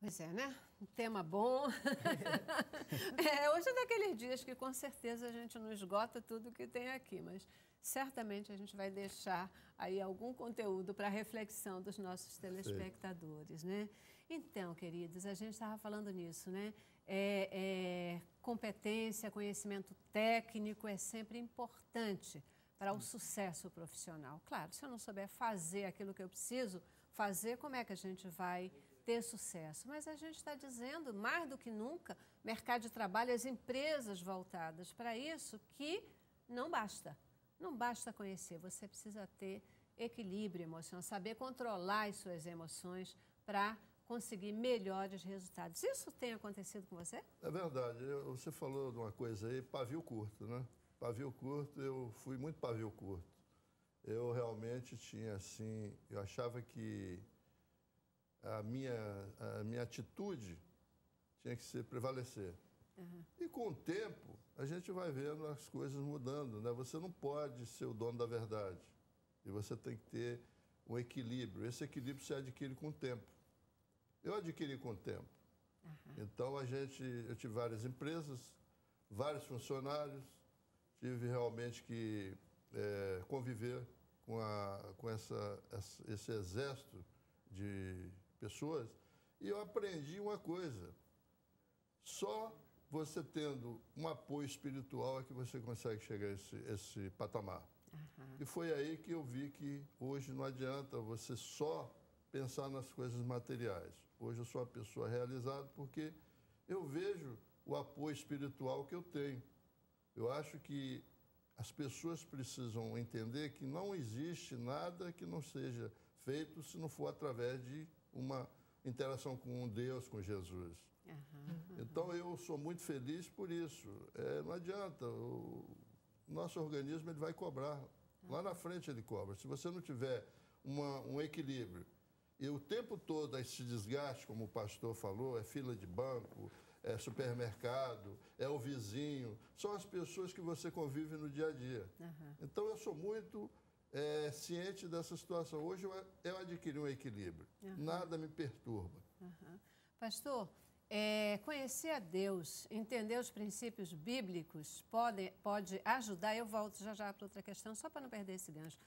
Pois é, né? Um tema bom. Hoje é daqueles dias que com certeza a gente não esgota tudo que tem aqui, mas certamente a gente vai deixar aí algum conteúdo para reflexão dos nossos telespectadores, né? Então, queridos, a gente estava falando nisso, né? Competência, conhecimento técnico é sempre importante para o sucesso profissional. Claro, se eu não souber fazer aquilo que eu preciso fazer, como é que a gente vai ter sucesso? Mas a gente está dizendo, mais do que nunca, mercado de trabalho, as empresas voltadas para isso, que não basta. Não basta conhecer, você precisa ter equilíbrio emocional, saber controlar as suas emoções para conseguir melhores resultados. Isso tem acontecido com você? É verdade. Você falou de uma coisa aí, pavio curto, né? Pavio curto, eu fui muito pavio curto. Eu realmente tinha, assim, eu achava que a minha atitude tinha que ser prevalecer. Uhum. E com o tempo, a gente vai vendo as coisas mudando, né? Você não pode ser o dono da verdade. E você tem que ter um equilíbrio. Esse equilíbrio se adquire com o tempo. Eu adquiri com o tempo. Uhum. Então, eu tive várias empresas, vários funcionários, tive realmente que conviver com esse exército de pessoas, e eu aprendi uma coisa: só você tendo um apoio espiritual é que você consegue chegar a esse patamar. Uhum. E foi aí que eu vi que hoje não adianta você só pensar nas coisas materiais. Hoje eu sou uma pessoa realizada porque eu vejo o apoio espiritual que eu tenho. Eu acho que as pessoas precisam entender que não existe nada que não seja feito se não for através de uma interação com Deus, com Jesus. Uhum. Então, eu sou muito feliz por isso. Não adianta, o nosso organismo ele vai cobrar. Lá na frente ele cobra. Se você não tiver um equilíbrio, e o tempo todo esse desgaste, como o pastor falou, é fila de banco, é supermercado, é o vizinho, são as pessoas que você convive no dia a dia. Uhum. Então, eu sou muito ciente dessa situação. Hoje eu adquiri um equilíbrio, nada me perturba. Uhum. Pastor, conhecer a Deus, entender os princípios bíblicos pode ajudar, eu volto já para outra questão, só para não perder esse gancho,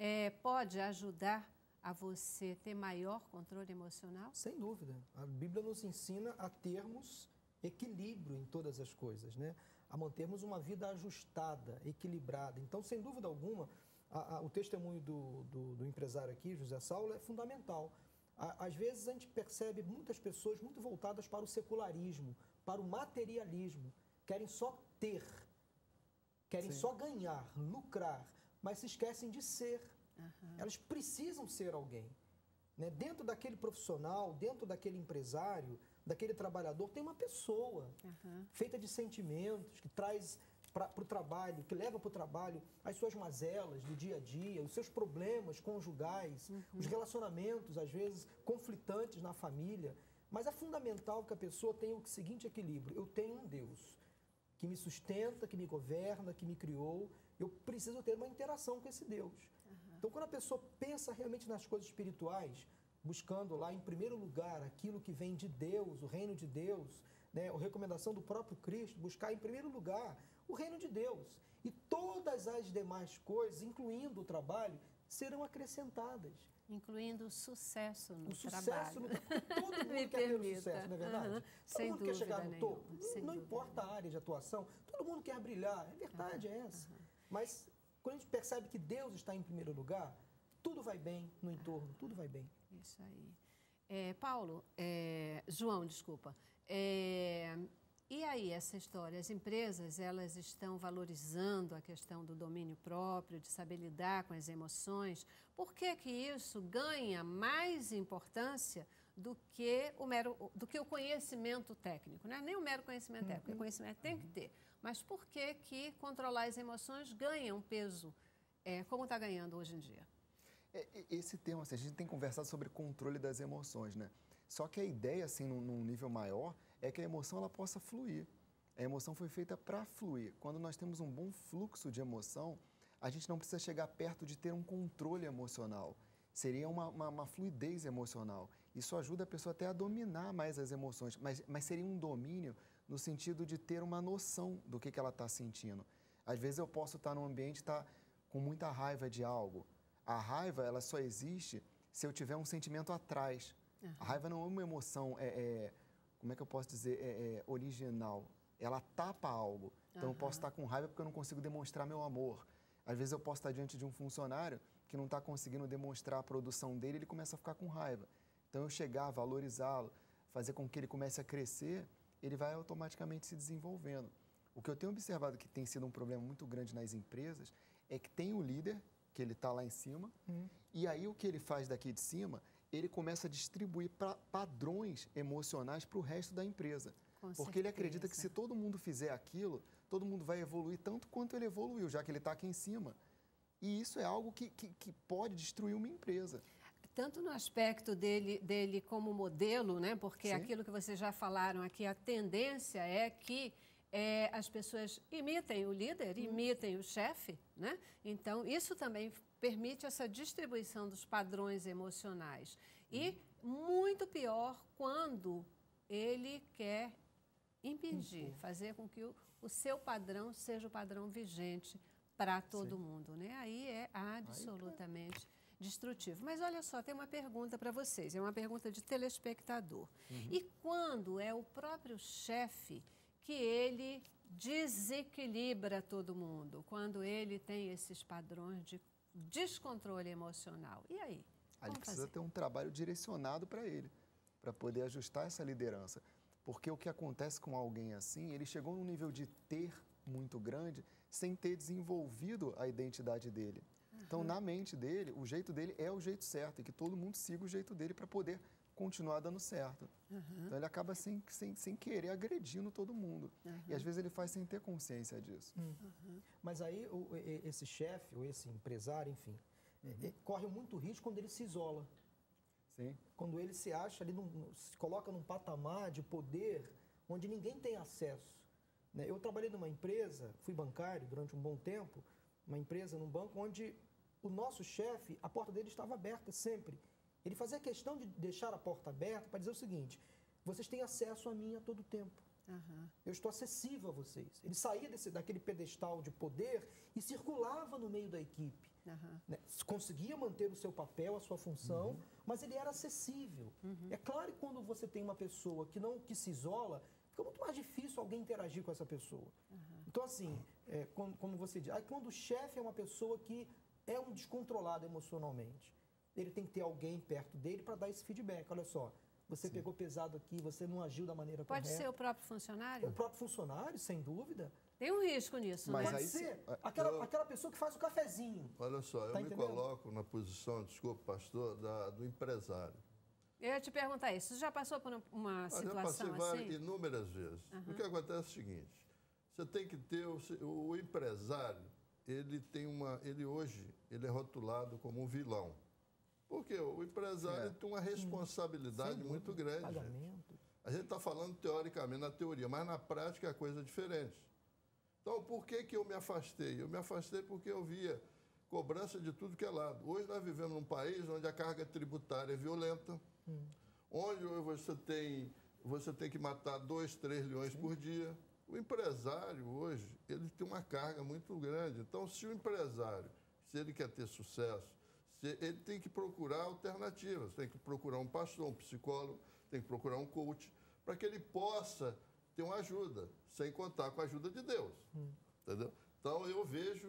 pode ajudar a você ter maior controle emocional? Sem dúvida. A Bíblia nos ensina a termos equilíbrio em todas as coisas, né? A mantermos uma vida ajustada, equilibrada. Então, sem dúvida alguma, o testemunho do empresário aqui, José Saulo, é fundamental. Às vezes a gente percebe muitas pessoas muito voltadas para o secularismo, para o materialismo, querem só ter, querem só ganhar, lucrar, mas se esquecem de ser. Uhum. Elas precisam ser alguém, né? Dentro daquele profissional, dentro daquele empresário, daquele trabalhador, tem uma pessoa feita de sentimentos, que traz para o trabalho, que leva para o trabalho as suas mazelas do dia a dia, os seus problemas conjugais, os relacionamentos, às vezes, conflitantes na família. Mas é fundamental que a pessoa tenha o seguinte equilíbrio: eu tenho um Deus que me sustenta, que me governa, que me criou, eu preciso ter uma interação com esse Deus. Então, quando a pessoa pensa realmente nas coisas espirituais, buscando lá, em primeiro lugar, aquilo que vem de Deus, o reino de Deus, né, a recomendação do próprio Cristo, buscar em primeiro lugar o reino de Deus. E todas as demais coisas, incluindo o trabalho, serão acrescentadas. Incluindo o sucesso no trabalho. Sucesso no trabalho. Todo mundo quer ter o sucesso, não é verdade? Todo mundo quer chegar no topo. Não importa a área de atuação, todo mundo quer brilhar. A verdade é essa. Mas quando a gente percebe que Deus está em primeiro lugar, tudo vai bem no entorno, tudo vai bem. Isso aí. João, desculpa. E aí, essa história? As empresas, elas estão valorizando a questão do domínio próprio, de saber lidar com as emoções. Por que que isso ganha mais importância do que o conhecimento técnico? Não é nem o mero conhecimento técnico, porque conhecimento tem que ter. Mas por que que controlar as emoções ganha um peso como está ganhando hoje em dia? Esse tema, assim, a gente tem conversado sobre controle das emoções, né? Só que a ideia, assim, num nível maior, é que a emoção ela possa fluir. A emoção foi feita para fluir. Quando nós temos um bom fluxo de emoção, a gente não precisa chegar perto de ter um controle emocional. Seria uma fluidez emocional. Isso ajuda a pessoa até a dominar mais as emoções, mas seria um domínio no sentido de ter uma noção do que ela está sentindo. Às vezes eu posso estar num ambiente e estar com muita raiva de algo. A raiva, ela só existe se eu tiver um sentimento atrás. A raiva não é uma emoção, como é que eu posso dizer, original. Ela tapa algo. Então eu posso estar com raiva porque eu não consigo demonstrar meu amor. Às vezes eu posso estar diante de um funcionário que não está conseguindo demonstrar a produção dele, ele começa a ficar com raiva. Então eu chegar, valorizá-lo, fazer com que ele comece a crescer, ele vai automaticamente se desenvolvendo. O que eu tenho observado que tem sido um problema muito grande nas empresas é que tem o líder, que ele está lá em cima, e aí o que ele faz daqui de cima, ele começa a distribuir padrões emocionais para o resto da empresa. Porque ele acredita que se todo mundo fizer aquilo, todo mundo vai evoluir tanto quanto ele evoluiu, já que ele está aqui em cima. E isso é algo que pode destruir uma empresa. Tanto no aspecto dele como modelo, né? Porque Sim. aquilo que vocês já falaram aqui, a tendência é que as pessoas imitem o líder, imitem o chefe, né? Então, isso também permite essa distribuição dos padrões emocionais. E muito pior quando ele quer impedir, fazer com que o seu padrão seja o padrão vigente para todo mundo, né? Aí é absolutamente destrutivo. Mas olha só, tem uma pergunta para vocês, é uma pergunta de telespectador. E quando é o próprio chefe que ele desequilibra todo mundo, quando ele tem esses padrões de descontrole emocional? E aí? Ali precisa ter um trabalho direcionado para ele, para poder ajustar essa liderança. Porque o que acontece com alguém assim, ele chegou num nível de ter muito grande sem ter desenvolvido a identidade dele. Então, na mente dele, o jeito dele é o jeito certo e que todo mundo siga o jeito dele para poder continuar dando certo. Então, ele acaba sem querer agredindo todo mundo. E, às vezes, ele faz sem ter consciência disso. Mas aí, esse chefe ou esse empresário, enfim, corre muito risco quando ele se isola. Sim. Quando ele se acha ali, se coloca num patamar de poder onde ninguém tem acesso. Né? Eu trabalhei numa empresa, fui bancário durante um bom tempo, uma empresa num banco onde o nosso chefe, a porta dele estava aberta sempre. Ele fazia questão de deixar a porta aberta para dizer o seguinte: vocês têm acesso a mim a todo tempo. Eu estou acessível a vocês. Ele saía daquele pedestal de poder e circulava no meio da equipe. Né? Conseguia manter o seu papel, a sua função, mas ele era acessível. É claro que quando você tem uma pessoa que se isola, fica muito mais difícil alguém interagir com essa pessoa. Então, assim, como você diz, quando o chefe é uma pessoa que é um descontrolado emocionalmente, ele tem que ter alguém perto dele para dar esse feedback. Olha só, você pegou pesado aqui, você não agiu da maneira correta. Pode ser o próprio funcionário? O próprio funcionário, sem dúvida. Tem um risco nisso, Mas né? Pode ser aquela pessoa que faz o cafezinho. Olha só, eu Tá me entendendo? coloco na posição, desculpe, pastor, do empresário. Eu ia te perguntar isso. Você já passou por uma Olha, eu passei situação assim? inúmeras vezes. O que acontece é o seguinte: você tem que ter o empresário, ele hoje é rotulado como um vilão. Porque o empresário tem uma responsabilidade muito grande. Pagamento. A gente está falando teoricamente na teoria, mas na prática é coisa diferente. Então, por que eu me afastei? Eu me afastei porque eu via cobrança de tudo que é lado. Hoje nós vivemos num país onde a carga tributária é violenta, onde você tem que matar 2, 3 leões por dia. O empresário hoje, ele tem uma carga muito grande. Então, se o empresário, se ele quer ter sucesso, ele tem que procurar alternativas, tem que procurar um pastor, um psicólogo, tem que procurar um coach, para que ele possa ter uma ajuda, sem contar com a ajuda de Deus. Entendeu? Então, eu vejo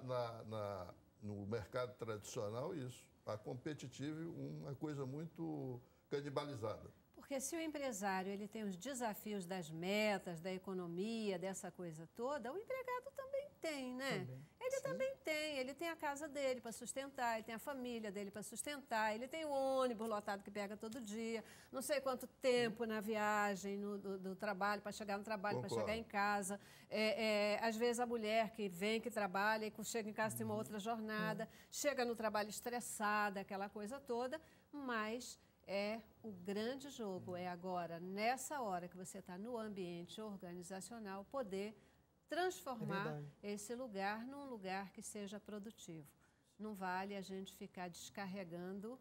no mercado tradicional isso, a competitiva, uma coisa muito canibalizada. Porque se o empresário ele tem os desafios das metas, da economia, dessa coisa toda, o empregado também tem, né? Ele também tem, ele tem a casa dele para sustentar, ele tem a família dele para sustentar, ele tem o ônibus lotado que pega todo dia, não sei quanto tempo na viagem, do trabalho, para chegar no trabalho, para chegar em casa. Às vezes a mulher que vem, que trabalha, e chega em casa tem uma outra jornada, chega no trabalho estressada, aquela coisa toda, mas o grande jogo é agora, nessa hora que você está no ambiente organizacional, poder transformar esse lugar num lugar que seja produtivo. Não vale a gente ficar descarregando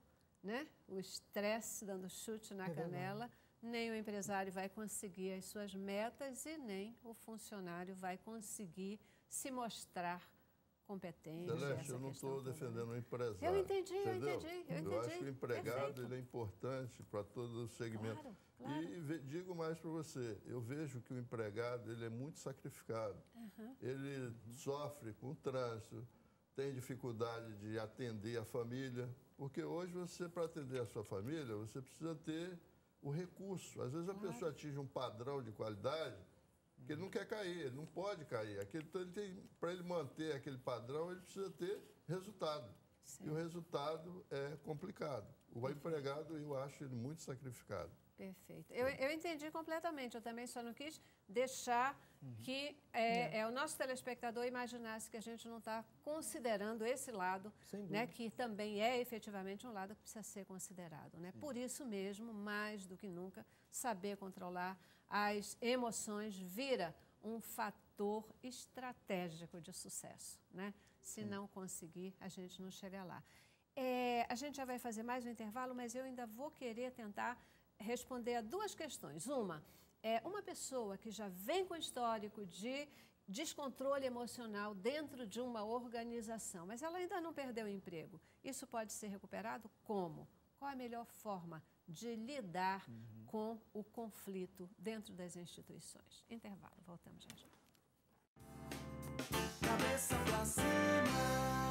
né? O estresse dando chute na canela, nem o empresário vai conseguir as suas metas e nem o funcionário vai conseguir se mostrar competente. Celeste, eu não estou defendendo o empresário. Eu entendi, entendeu? eu entendi. Eu acho que o empregado Perfeito. ele é importante para todo o segmento. Claro, claro. E digo mais para você, eu vejo que o empregado ele é muito sacrificado. Ele sofre com o trânsito, tem dificuldade de atender a família, porque hoje você, para atender a sua família, você precisa ter o recurso. Às vezes a pessoa atinge um padrão de qualidade que ele não quer cair, ele não pode cair. Então, para ele manter aquele padrão, ele precisa ter resultado. Sim. E o resultado é complicado. O empregado, eu acho ele muito sacrificado. Perfeito. Eu entendi completamente. Eu também só não quis deixar que o nosso telespectador imaginasse que a gente não está considerando esse lado, né, que também é efetivamente um lado que precisa ser considerado. Né? Por isso mesmo, mais do que nunca, saber controlar as emoções vira um fator estratégico de sucesso. Né? Se não conseguir, a gente não chega lá. A gente já vai fazer mais um intervalo, mas eu ainda vou querer tentar responder a duas questões. Uma pessoa que já vem com histórico de descontrole emocional dentro de uma organização, mas ela ainda não perdeu o emprego. Isso pode ser recuperado como? Qual a melhor forma de lidar com o conflito dentro das instituições? Intervalo, voltamos já. Cabeça pra cima.